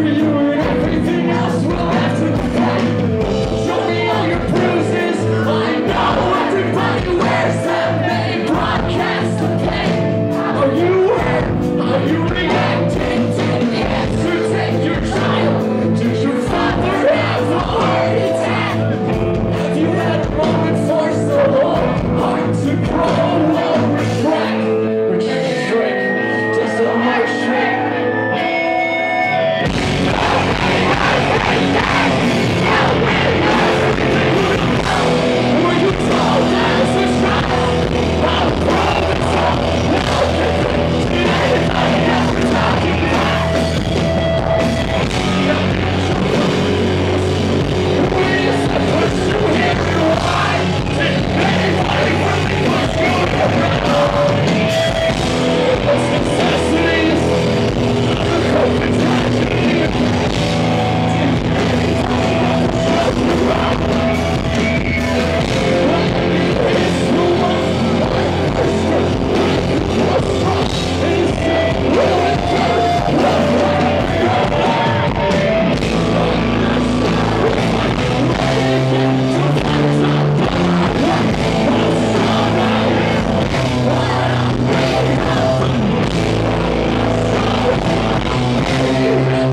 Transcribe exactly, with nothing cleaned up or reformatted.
you and everything else will have to pay. Show me all your bruises. I know everybody wears them. They broadcast the pain. Are you hurt? Are you reacting? Did the answer take your child? Did your father have a heart attack? Have you had a moment for so long? Hard to grow or regret? Or just a shrink? Just a harsh shrink? Were you told as a child how to promise all? Did anybody ever talk about? Were you supposed to hear and why? Did anybody really push you around? Those necessities of the COVID tragedy. Did anybody ever talk around? It's the one my person. What's wrong? Is it really good?